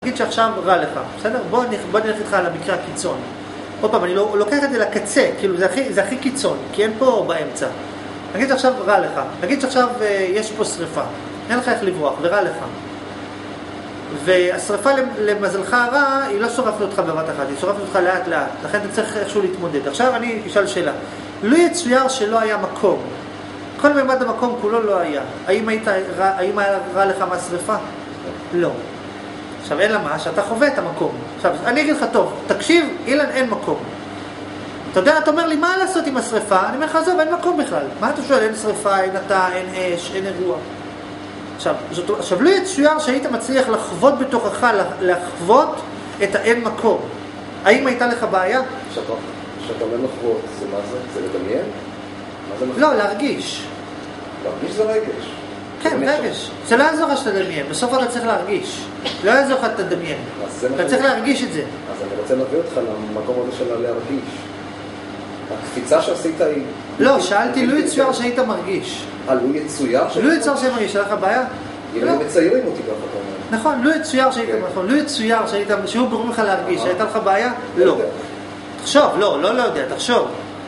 נגיד שעכשיו רע לך, בסדר? בוא נלך איתך על המקרה הקיצון. עוד פעם, אני לוקח את זה לקצה, כאילו זה הכי קיצון, כי אין פה באמצע. נגיד שעכשיו רע לך, נגיד שעכשיו יש פה שריפה, אין לך איך לברוח, ורע לך. והשריפה למזלך הרע, היא לא שורפת אותך בבת אחת, היא שורפת אותך לאט לאט, לכן אתה צריך איכשהו להתמודד. עכשיו אני אשאל שאלה, לא יצויר שלא היה מקום, כל מימד המקום כולו לא היה, האם היה רע לך מהשריפה? לא. עכשיו אין למה, שאתה חווה את המקום. עכשיו אני אגיד לך טוב, תקשיב, אילן, אין מקום. אתה יודע, אתה אומר לי מה לעשות עם השריפה? אני אומר לך, עזוב, אין מקום בכלל. מה אתה שואל? אין שריפה, אין אתה, אין אש, אין אירוע. עכשיו לא יצויר שהיית מצליח לחוות בתוכך, לחוות את האין מקום. האם הייתה לך בעיה? שאתה אומר לחוות, זה מה זה? זה לדמיין? לא, להרגיש. להרגיש זה רגש. כן, רגש. זה לא יעזור לך שתדמיין, בסוף אתה צריך להרגיש. לא יעזור לך שתדמיין. אתה צריך להרגיש את זה. אז אני רוצה להביא אותך למקום הזה של להרגיש. הקפיצה שעשית היא... לא, שאלתי, לא יצויר שהיית מרגיש. לא יצויר? לא יצויר שהיית מרגיש, היה לך בעיה? אם הם מציירים אותי ככה, אתה אומר. נכון, לא יצויר שהיית, נכון, לא יצויר שהיית, שהוא גורם לך להרגיש, הייתה לך בעיה? לא. תחשוב, לא יודע, תחשוב.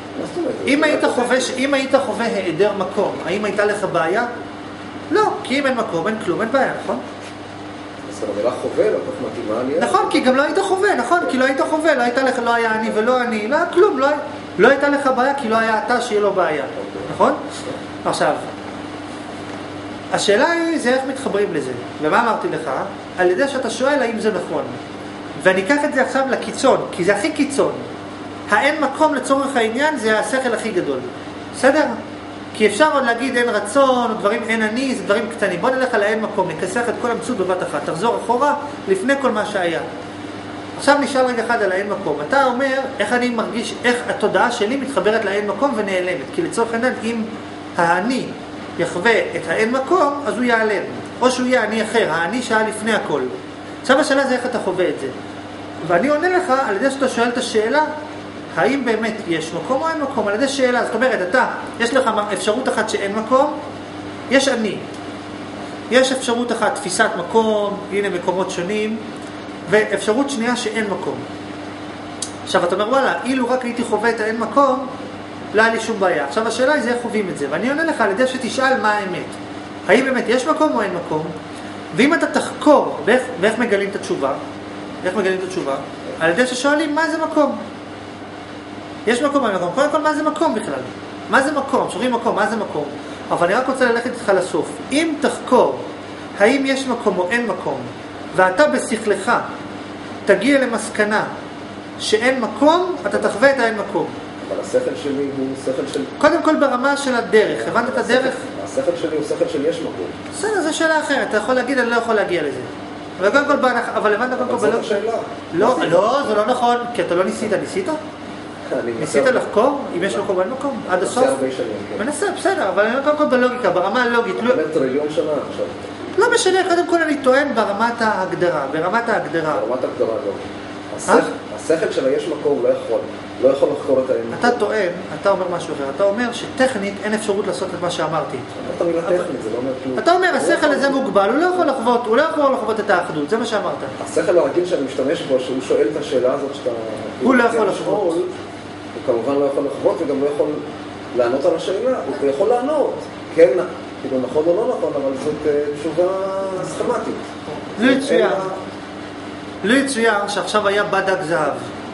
אם היית חווה היעדר מקום, האם הייתה לך בעיה? לא, כי אם אין מקום, אין כלום, אין בעיה, נכון? אז המילה חווה לא כך מתאימה לי. נכון, כי גם לא היית חווה, נכון? כי לא היית חווה, לא הייתה לך, לא היה אני ולא אני, לא היה כלום, לא הייתה לך בעיה, כי לא היה אתה שיהיה לו בעיה, נכון? עכשיו, השאלה היא, זה איך מתחברים לזה. ומה אמרתי לך? על ידי שאתה שואל האם זה נכון. ואני אקח את זה עכשיו לקיצון, כי זה הכי קיצון. האין מקום לצורך העניין זה השכל הכי גדול. בסדר? כי אפשר עוד להגיד אין רצון, דברים אין אני, זה דברים קטנים. בוא נלך על האין מקום, נכסח את כל המציאות בבת אחת. תחזור אחורה לפני כל מה שהיה. עכשיו נשאל רגע אחד על האין מקום. אתה אומר, איך אני מרגיש, איך התודעה שלי מתחברת לאין מקום ונעלמת. כי לצורך העניין, אם האני יחווה את האין מקום, אז הוא ייעלם. או שהוא יהיה אני אחר, האני שהיה לפני הכל. עכשיו השאלה זה איך אתה חווה את זה. ואני עונה לך על ידי שאתה שואל את השאלה, האם באמת יש מקום או אין מקום? על ידי שאלה, זאת אומרת, יש לך אפשרות אחת שאין מקום, יש אני. יש אפשרות אחת, תפיסת מקום, הנה מקומות שונים, ואפשרות שנייה שאין מקום. עכשיו אתה אומר, וואלה, אילו רק הייתי חווה את האין מקום, לא היה לי שום בעיה. עכשיו השאלה היא זה איך חווים את זה, ואני עונה לך על ידי שתשאל מה האמת. האם באמת יש מקום או אין מקום? ואם אתה תחקור, ואיך מגלים את התשובה? על ידי ששואלים מה זה מקום. יש מקום או אין מקום? קודם כל מה זה מקום בכלל? מה זה מקום? שואלים מקום, מה זה מקום? אבל אני רק רוצה ללכת איתך לסוף. אם תחקור האם יש מקום או אין מקום, ואתה בשכלך תגיע למסקנה שאין מקום, אתה תחווה את האין מקום. אבל השכל שלי הוא שכל של... קודם כל ברמה של הדרך, הבנת את הדרך? השכל שלי הוא שכל של יש מקום. בסדר, זו שאלה אחרת, אתה יכול להגיד, אני לא יכול להגיע לזה. אבל קודם כל, אבל הבנת קודם כל... אבל זאת השאלה. לא, זה לא נכון, כי אתה לא ניסית, ניסית לחקור אם יש מקום או אין מקום, עד הסוף? מנסה הרבה שנים, כן. מנסה, בסדר, אבל אני קודם כל בלוגיקה, ברמה הלוגית. אתה אומר טריליון שנה עכשיו. לא משנה, קודם כל אני טוען ברמת ההגדרה, ברמת ההגדרה לא. השכל של יש מקום לא יכול לחקור את האמת. אתה טוען, אתה אומר משהו אחר, אתה אומר שטכנית אין אפשרות לעשות את מה שאמרתי. אתה מילה טכנית, זה לא אומר כלום. אתה אומר, השכל הזה מוגבל, הוא לא יכול לחוות את האחדות, זה מה שאמרת. השכל הרגיל שאני משתמש בו, שהוא שואל את השאלה הזאת שאתה... הוא לא יכול לחוות. הוא כמובן לא יכול לחוות וגם לא יכול לענות על השאלה. הוא יכול לענות, כן, כאילו נכון או לא נכון, אבל זאת תשובה סכמטית. לא יצויר שעכשיו היה בדק זהב.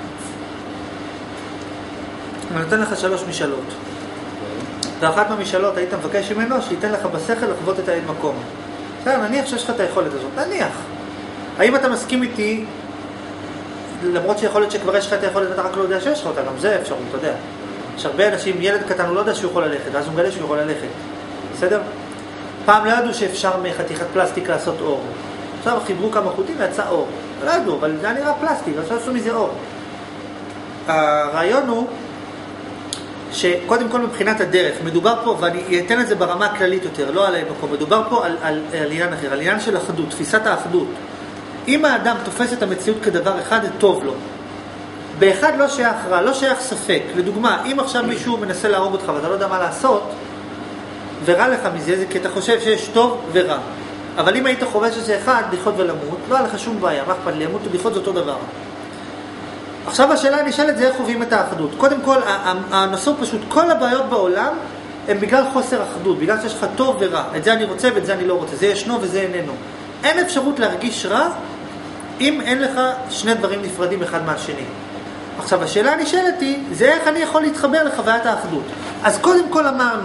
אני נותן לך 3 משאלות. ואחת מהמשאלות היית מבקש ממנו שייתן לך בשכל לחוות את האין מקום. נניח שיש לך את היכולת הזאת, נניח. האם אתה מסכים איתי, למרות שיכול להיות שכבר יש לך את היכולת ואתה רק לא יודע שיש לך אותה, גם זה אפשרות, אתה יודע. יש הרבה אנשים, ילד קטן הוא לא יודע שהוא יכול ללכת, ואז הוא מגלה שהוא יכול ללכת. בסדר? פעם לא ידעו שאפשר מחתיכת פלסטיק לעשות אור. עכשיו חיברו כמה חוטים ויצא אור. לא ידעו, אבל זה נראה פלסטיק, עכשיו עשו מזה אור. הרעיון הוא שקודם כל מבחינת הדרך, מדובר פה, ואני אתן את זה ברמה הכללית יותר, לא על המקום, מדובר פה על עניין אחר, על עניין של אחדות, תפיסת האחדות. אם האדם תופס את המציאות כדבר אחד, זה טוב לו. באחד לא שייך רע, לא שייך ספק. לדוגמה, אם עכשיו מישהו מנסה להרוג אותך ואתה לא יודע מה לעשות, ורע לך מזה, זה כי אתה חושב שיש טוב ורע. אבל אם היית חובש את זה אחד, לחיות ולמות, לא היה לך שום בעיה, מה אכפת לי, למות ולחיות זה אותו דבר. עכשיו השאלה הנשאלת זה איך חווים את האחדות. קודם כל, הנושא הוא פשוט, כל הבעיות בעולם הם בגלל חוסר אחדות, בגלל שיש לך טוב ורע. את זה אני רוצה ואת זה אני לא רוצה, זה ישנו וזה איננו. אין אפשרות להרגיש רע אם אין לך שני דברים נפרדים אחד מהשני. עכשיו השאלה הנשאלת היא, זה איך אני יכול להתחבר לחוויית האחדות. אז קודם כל אמרנו,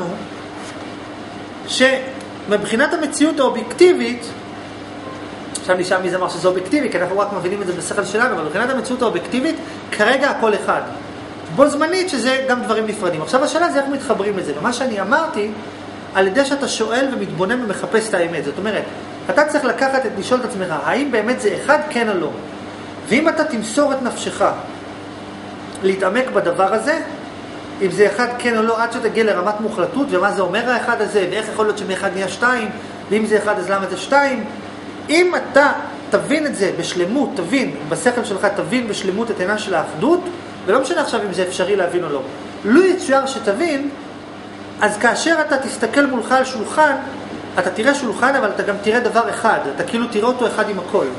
שמבחינת המציאות האובייקטיבית, עכשיו נשאל מי זה אמר שזה אובייקטיבי, כי אנחנו רק מבינים את זה בשכל שלנו, אבל מבחינת המציאות האובייקטיבית, כרגע הכל אחד. בו זמנית שזה גם דברים נפרדים. עכשיו השאלה זה איך מתחברים לזה. ומה שאני אמרתי, על ידי שאתה שואל ומתבונן ומחפש את האמת. זאת אומרת, אתה צריך לקחת לשאול את עצמך, האם באמת זה אחד כן או לא? ואם אתה תמסור את נפשך להתעמק בדבר הזה, אם זה אחד כן או לא, עד שתגיע לרמת מוחלטות, ומה זה אומר האחד הזה, ואיך יכול להיות שמאחד נהיה שתיים, ואם זה אחד אז למה זה שתיים, אם אתה תבין את זה בשלמות, תבין, בשכל שלך תבין בשלמות את העניין של האחדות, ולא משנה עכשיו אם זה אפשרי להבין או לא. לו יצויר שתבין, אז כאשר אתה תסתכל מולך על שולחן, אתה תראה שולחן, אבל אתה גם תראה דבר אחד, אתה כאילו תראה אותו אחד עם הכל.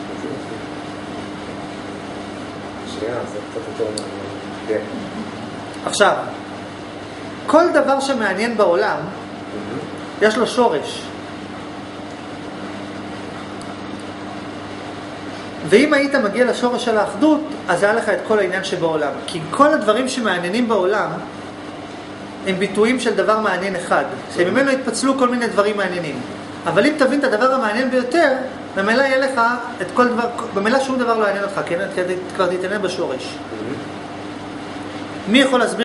שנייה, זה קצת יותר מעניין. עכשיו, כל דבר שמעניין בעולם, יש לו שורש. ואם היית מגיע לשורש של האחדות, אז היה לך את כל העניין שבעולם. כי כל הדברים שמעניינים בעולם, הם ביטויים של דבר מעניין אחד. שממנו התפצלו כל מיני דברים מעניינים. אבל אם תבין את הדבר המעניין ביותר, במילא יהיה לך את כל דבר, במילא שום דבר לא יעניין אותך, כן? כבר תתעניין בשורש. מי יכול להסביר